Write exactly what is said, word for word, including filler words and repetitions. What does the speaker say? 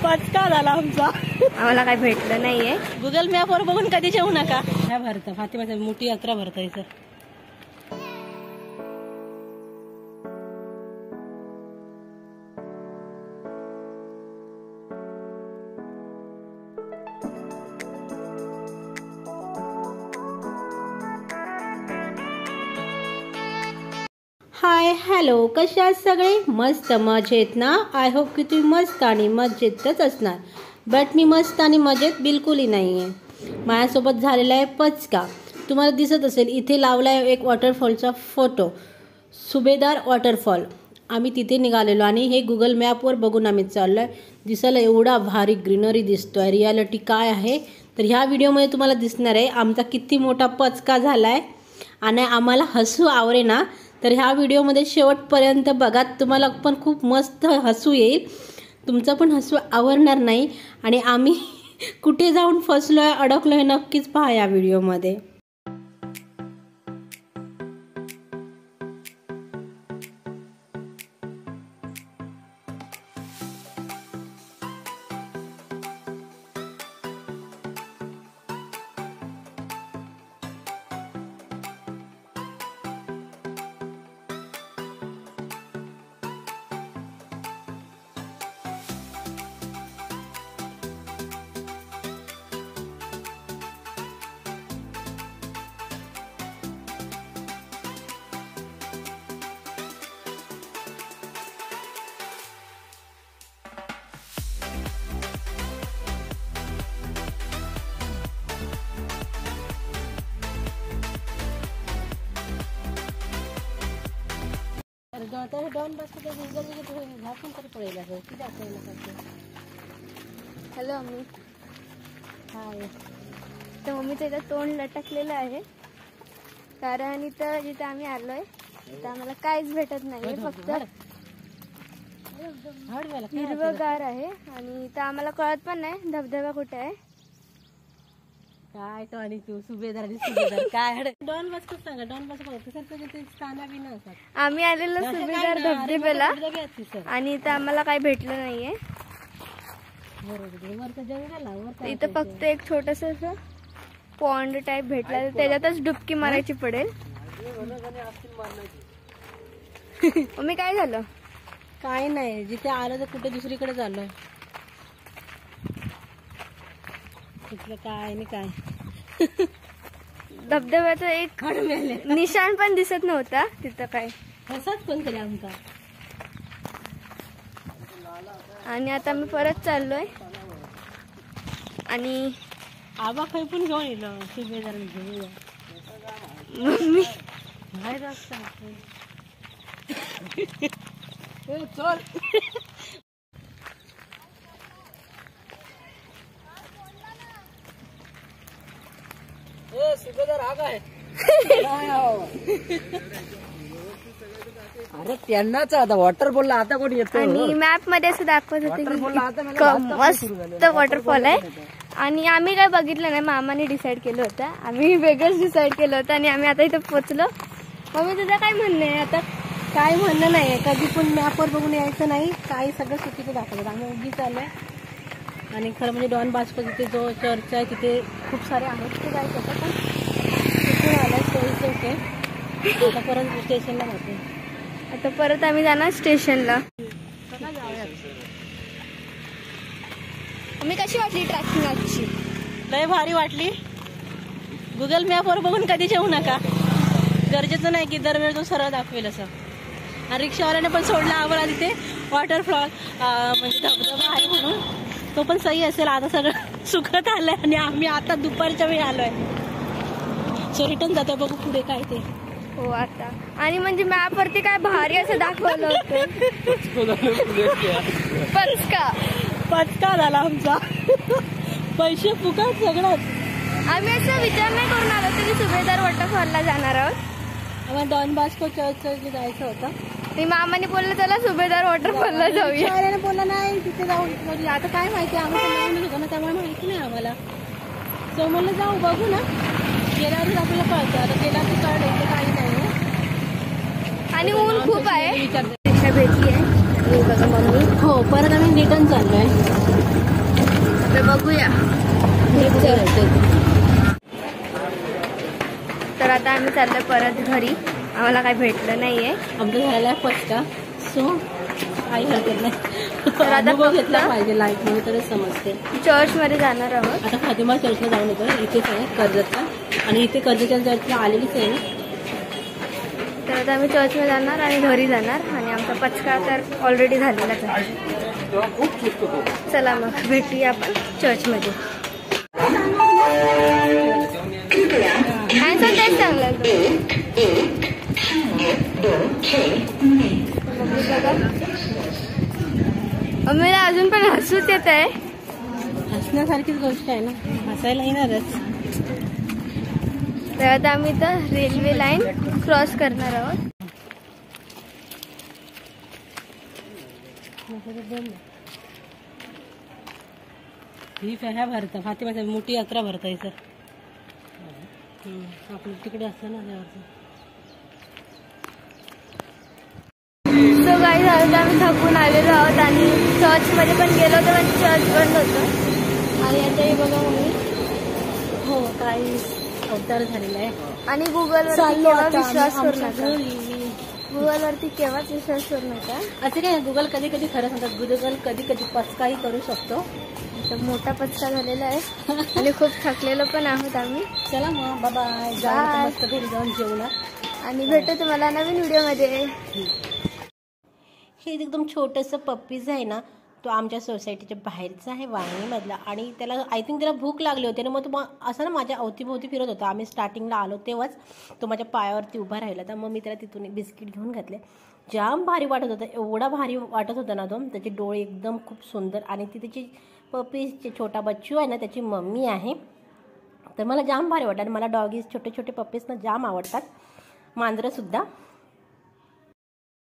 पचका झाला आमचा, आम्हाला काय भेटलं नाहीये. गुगल मॅपवर बघून कधी जेवू नका. ह्या भरतं फातिमाचं मोठी यात्रा भरतायचं. हाय हॅलो, कशा आहात सगळे? मस्त मजेत ना? आय होप की तुम्ही मस्त आणि मजेतच असणार. बट मी मस्त आणि मजेत बिलकुलही नाही आहे. माझ्यासोबत झालेला आहे पचका. तुम्हाला दिसत असेल इथे लावला आहे एक वॉटरफॉलचा फोटो, सुभेदार वॉटरफॉल. आम्ही तिथे निघालेलो आणि हे गुगल मॅपवर बघून आम्ही चाललो आहे. दिसायला एवढा भारी ग्रीनरी दिसतो आहे. रियालिटी काय आहे तर ह्या व्हिडिओमध्ये तुम्हाला दिसणार आहे आमचा किती मोठा पचका झाला आहे आणि आम्हाला हसू आवरे ना. तर ह्या व्हिडिओमध्ये शेवटपर्यंत बघा, तुम्हाला पण खूप मस्त हसू येईल. तुमचं पण हसू आवरणार नाही. आणि आम्ही कुठे जाऊन फसलो आहे, अडकलो आहे, नक्कीच पहा या व्हिडिओमध्ये. Hello mummy. हाय. तर मम्मीचं इथं तोंड लटकलेलं आहे कारण इथं जिथे आम्ही आलोय तर आम्हाला काहीच भेटत नाहीये, फक्त हिरवगार आहे. आणि इथं आम्हाला कळत पण नाही धबधबा कुठे आहे. काय तो आणि तू सुभेदार सुभेदार काय डॉन बसको सांगा. डॉन बसको स्थाना बी नसतात. आम्ही आलेलो सुभेदार धबधब्याला आणि इथं आम्हाला काही भेटलं नाहीये. इथं फक्त एक छोटस पॉन्ड टाइप भेटला, त्याच्यातच डुबकी मारायची पडेल. मम्मी काय झालं? काय नाही, जिथे आलं तर कुठे दुसरीकडे झालोय. तिथलं काय नाही काय धबधब्याचं एक निशाण पण दिसत नव्हता तिथं. काय तसाच पण तरी आमचा. आणि आता मी परत चाललोय आणि आबा काही पण घेऊन येलो सुभेदार घेऊया. मम्मी बाहेर असतात चल. सुभेदार आग आहे. अरे त्यांनाच आता वॉटरफॉलला आता कोणी येतो. आणि मॅप मध्ये असं दाखवत होते मस्त वॉटरफॉल आहे. आणि आम्ही काय बघितलं नाही, मामाने डिसाईड केलं होतं. आम्ही वेगळंच डिसाईड केलं होतं आणि आम्ही आता इथं पोहोचलो. मम्मी तुझं काय म्हणणं आहे? आता काय म्हणणं नाही, कधी पण मॅपवर बघून यायचं नाही. काही सगळं चुकीचं दाखवलं. आम्ही उगीच आलोय. आणि खरं म्हणजे डॉन बॉस्को जिथे जो चर्च आहे तिथे खूप सारे आहेत, तिथे जायचं होतं पण तिथून आलं सोयीचं होते. आता परत स्टेशनला जाते. आता परत आम्ही जाणार स्टेशनला. मी कशी वाटली ट्रॅकिंग आजची? लय भारी वाटली. गुगल मॅपवर बघून कधी जेवू नका. गरजेचं नाही की दरवेळी तो सरळ दाखवेल असं. आणि रिक्षावाल्याने पण सोडला आम्हाला तिथे वॉटरफॉल म्हणजे धबधबा आहे म्हणून. तो पण सही असेल. आता सगळं सुखत आलंय आणि आम्ही आता दुपारच्या वेळी आलोय. सो रिटर्न जातो, बघू पुढे काय ते. हो आता. आणि म्हणजे मॅप वरती काय भारी असं दाखवलं होतं. पचका पचका झाला आमचा. पैसे फुकट सगळं. आम्ही असं विचार नाही करून आलो तरी सुभेदार वॉटरफॉलला जाणार आहोत. आम्हाला डॉन बॉस्को चर्च जायचं होतं. मी मामाने बोललं चला सुभेदार वॉटरफॉलला जाऊया. बोलला नाही तिथे जाऊ. आता काय माहिती, आम्ही पण होतो ना त्यामुळे माहिती नाही आम्हाला. सो म्हणलं जाऊ, बघू ना. गेल्यावरच आपल्याला कळतं. आता गेल्यावर कळलं इथे काही नाही. आणि ऊन खूप आहे. रिक्षा भेटली आहे. हो, परत आम्ही रिटर्न चाललोय. बघूया. तर आता आम्ही चाललोय परत घरी. आम्हाला काही भेटलं नाहीये. आमचं झालेला आहे पचका. सो काही हरकत नाही. तर आता अनुभव घेतला पाहिजे लाईफ मध्ये तरच समजते. चर्च मध्ये जाणार आहोत. आता फातिमा चर्चला जाऊन येतो. इथेच आहे कर्जतला आणि इथे कर्जतच्या चर्चला आलेलीच आहे ना. तर आता आम्ही चर्चमध्ये जाणार आणि घरी जाणार आणि आमचा पचका तर ऑलरेडी झालेलाच आहे. चला मग भेटूया आपण चर्चमध्ये. काय तेच चांगलं मला अजून पण हसूच येत आहे. हसण्यासारखीच गोष्ट आहे ना. हसायला येणारच. तर आता आम्ही तर रेल्वे लाईन क्रॉस करणार आहोत. ही ह्या भरता फातिमा मोठी यात्रा भरता सर. आपण तिकडे असतं ना त्यावरचं. सो काही झालं तर आम्ही थकून आलेलो आहोत आणि चर्चमध्ये पण गेलो होतो पण चर्च बंद होतं. आणि आता बघा मम्मी. हो काही अवतार झालेला आहे. आणि गुगलवरती केव्हा विश्वास करू नका. गुगलवरती केव्हाच विश्वास करू नका. असं काय गुगल कधी कधी खरं सांगतात. गुगल कधी कधी पचकाही करू शकतो. तर मोठा पचका झालेला आहे आणि खूप थकलेलो पण आहोत आम्ही. चला मग बाबा जाऊन मस्त घरी जाऊन जेवणार आणि भेटू तुम्हाला नवीन व्हिडिओमध्ये. हे एकदम छोटंसं पप्पीज आहे ना, तो आमच्या सोसायटीच्या बाहेरचा आहे वांगीमधला. आणि त्याला आय थिंक त्याला भूक लागली होती आणि मग तो असं ना माझ्या अवतीभोवती फिरत होता. आम्ही स्टार्टिंगला आलो तेव्हाच तो माझ्या पायावरती उभा राहिला. तर मग मी त्याला तिथून एक बिस्किट घेऊन घातले. जाम भारी वाटत होता. एवढा भारी वाटत होता ना तो. त्याचे डोळे एकदम खूप सुंदर. आणि ती त्याची पप्पीजचे छोटा बच्चू आहे ना त्याची मम्मी आहे. तर मला जाम भारी वाटतं. आणि मला डॉगीज छोटे छोटे पप्पीज ना जाम आवडतात. मांजरंसुद्धा.